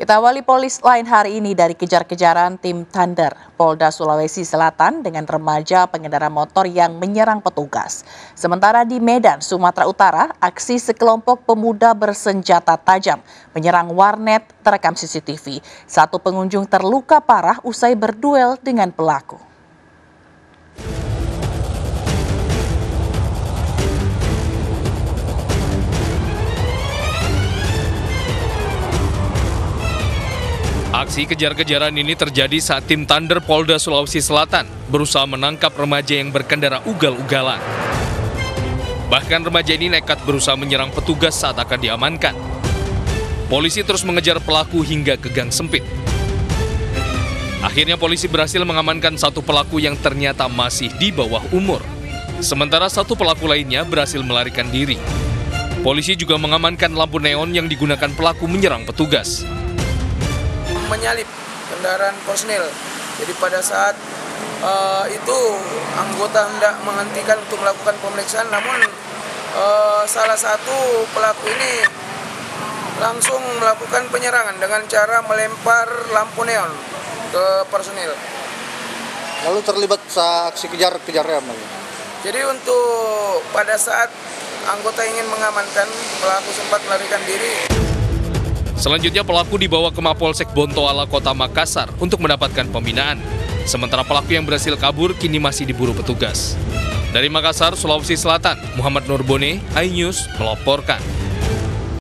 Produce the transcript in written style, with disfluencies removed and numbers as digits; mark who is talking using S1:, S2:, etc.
S1: Kita awali Polis Lain hari ini dari kejar-kejaran tim Thunder Polda Sulawesi Selatan dengan remaja pengendara motor yang menyerang petugas. Sementara di Medan, Sumatera Utara, aksi sekelompok pemuda bersenjata tajam menyerang warnet terekam CCTV. Satu pengunjung terluka parah usai berduel dengan pelaku.
S2: Aksi kejar-kejaran ini terjadi saat tim Thunder Polda Sulawesi Selatan berusaha menangkap remaja yang berkendara ugal-ugalan. Bahkan remaja ini nekat berusaha menyerang petugas saat akan diamankan. Polisi terus mengejar pelaku hingga ke gang sempit. Akhirnya polisi berhasil mengamankan satu pelaku yang ternyata masih di bawah umur. Sementara satu pelaku lainnya berhasil melarikan diri. Polisi juga mengamankan lampu neon yang digunakan pelaku menyerang petugas.
S3: Menyalip kendaraan personil. Jadi pada saat itu anggota hendak menghentikan untuk melakukan pemeriksaan, namun salah satu pelaku ini langsung melakukan penyerangan dengan cara melempar lampu neon ke personil.
S4: Lalu terlibat aksi kejar-kejarnya,
S3: Jadi untuk pada saat anggota ingin mengamankan, pelaku sempat melarikan diri.
S2: Selanjutnya pelaku dibawa ke Mapolsek Bontoala Kota Makassar untuk mendapatkan pembinaan. Sementara pelaku yang berhasil kabur kini masih diburu petugas. Dari Makassar, Sulawesi Selatan, Muhammad Nurbone, iNews melaporkan.